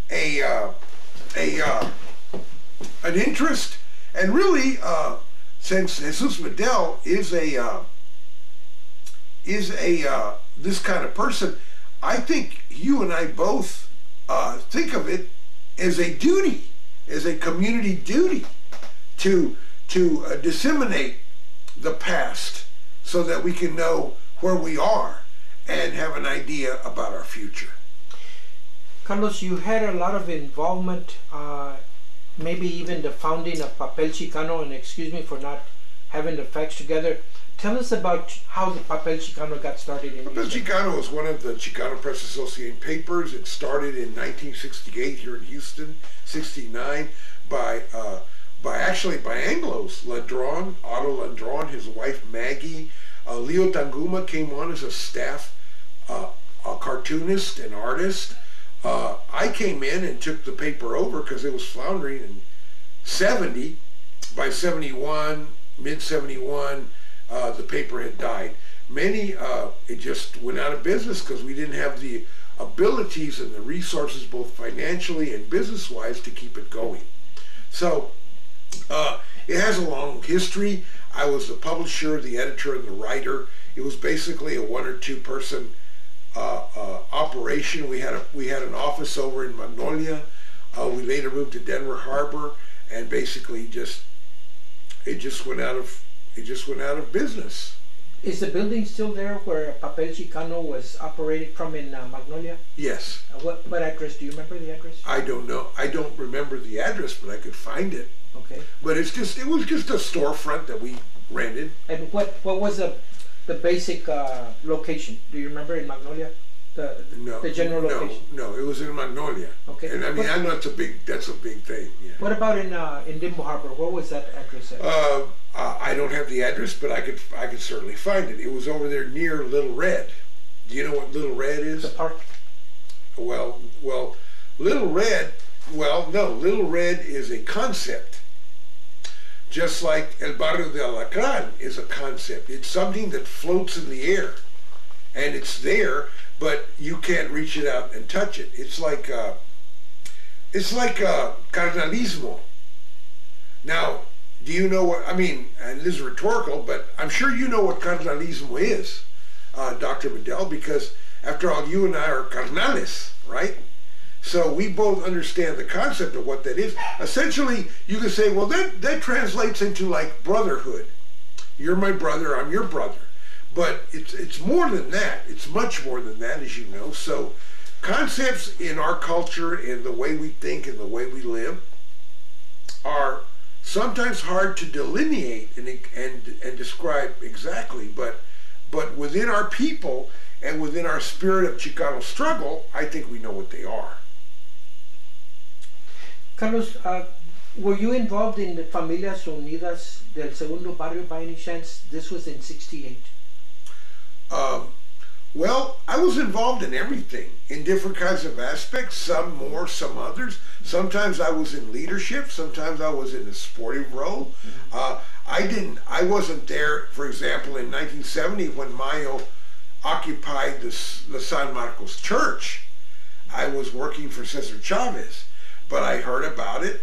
an interest, and really, since Jesus Medel is this kind of person, I think you and I both think of it as a duty, as a community duty, to disseminate the past so that we can know where we are and have an idea about our future. Carlos, you had a lot of involvement, maybe even the founding of Papel Chicano, and excuse me for not having the facts together. Tell us about how the Papel Chicano got started in Papel Houston. Chicano was one of the Chicano Press Association papers. It started in 1968 here in Houston, 69, by Anglos, Ladron, Otto Ladron, his wife Maggie. Leo Tanguma came on as a staff a cartoonist and artist. I came in and took the paper over because it was floundering in 70. By 71, mid-71, the paper had died. It just went out of business because we didn't have the abilities and the resources, both financially and business-wise, to keep it going. So it has a long history. I was the publisher, the editor, and the writer. It was basically a 1 or 2 person operation. We had an office over in Magnolia. We later moved to Denver Harbor, and basically it just went out of business. Is the building still there where Papel Chicano was operated from in Magnolia? Yes. What address? Do you remember the address? I don't know. I don't remember the address, but I could find it. Okay. But it was just a storefront that we rented. And what was the basic location? Do you remember in Magnolia? No, the general location? No, it was in Magnolia. Okay. And I mean, I know that's a big thing. Yeah. What about in Dimbo Harbor? What was that address at? I don't have the address, but I could certainly find it. It was over there near Little Red. Do you know what Little Red is? The park. Well, Little Red. Well, no, Little Red is a concept. Just like El Barrio de Alacran is a concept. It's something that floats in the air, and it's there, but you can't reach it out and touch it. It's like carnalismo. Now, do you know what, I mean, and this is rhetorical, but I'm sure you know what carnalismo is, Dr. Medel, because after all, you and I are carnales, right? So we both understand the concept of what that is. Essentially, you can say, well, that translates into like brotherhood. You're my brother, I'm your brother. But it's more than that. It's much more than that, as you know. So concepts in our culture, in the way we think and the way we live, are sometimes hard to delineate and describe exactly. But within our people and within our spirit of Chicano struggle, I think we know what they are. Carlos, were you involved in the Familias Unidas del Segundo Barrio by any chance? This was in '68. Well, I was involved in everything, in different kinds of aspects, some more, some others. Sometimes I was in leadership, sometimes I was in a sportive role. I wasn't there, for example, in 1970 when Mayo occupied the San Marcos Church. I was working for Cesar Chavez. But I heard about it.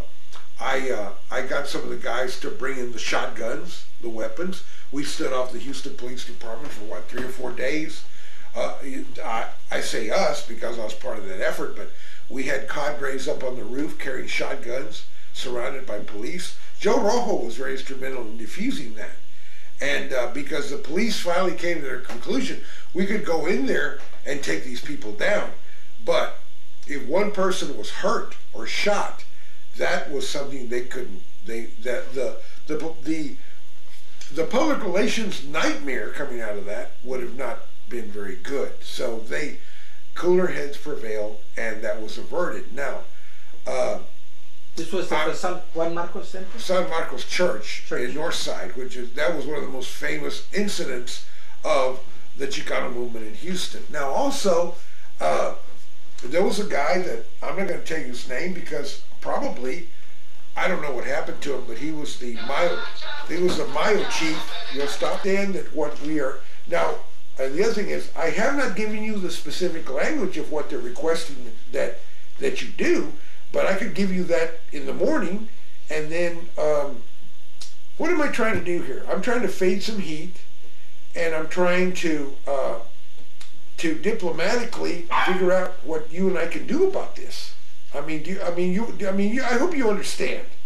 I got some of the guys to bring in the shotguns, the weapons. We stood off the Houston Police Department for what, 3 or 4 days. I say us because I was part of that effort, but we had cadres up on the roof carrying shotguns, surrounded by police. Joe Rojo was very instrumental in defusing that. And because the police finally came to their conclusion, we could go in there and take these people down. But if one person was hurt or shot, that was something they couldn't. The public relations nightmare coming out of that would have not been very good. So cooler heads prevailed, and that was averted. Now, this was the San Juan Marcos Center? San Marcos Church in Northside, that was one of the most famous incidents of the Chicano movement in Houston. Now, also. There was a guy that, I'm not going to tell you his name because probably, I don't know what happened to him, but he was the Mayo chief. You'll stop then that what we are, now, the other thing is, I have not given you the specific language of what they're requesting that you do, but I could give you that in the morning, and then, what am I trying to do here? I'm trying to fade some heat, and I'm trying to diplomatically figure out what you and I can do about this. I mean, I hope you understand.